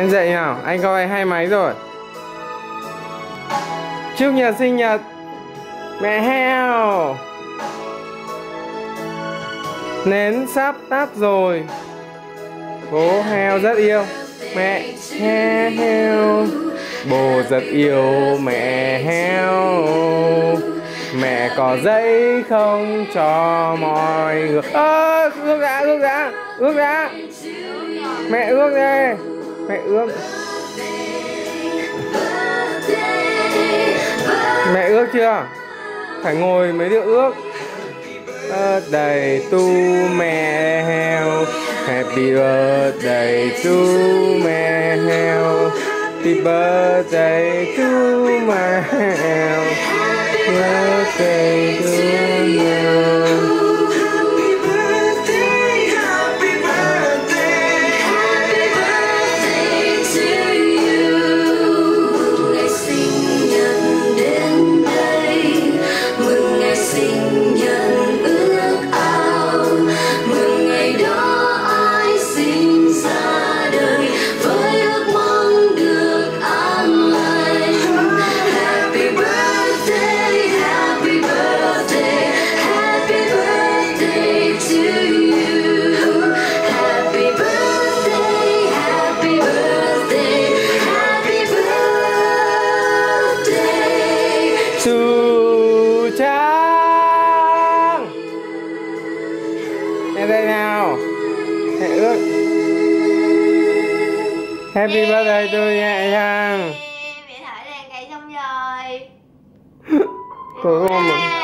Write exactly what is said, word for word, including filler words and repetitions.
Lên dậy nào, anh coi hai máy rồi. Chúc nhật sinh nhật mẹ heo. Nến sắp tắt rồi. Bố heo rất yêu mẹ heo. Bố rất yêu mẹ heo. Mẹ có giấy không cho mọi người. Ơ, à, ước đã, ước đã, ước đã. Mẹ ước đây. Mẹ ước. Mẹ ước chưa? Phải ngồi mới được ước. Birthday to mẹ heo. Happy birthday to mẹ heo. Happy birthday to mẹ heo. Birthday to you. Su Trang, em đây nào, mẹ ước. Happy yeah. Birthday to mẹ Trang. Mẹ thổi đèn cày xong rồi. Tối hôm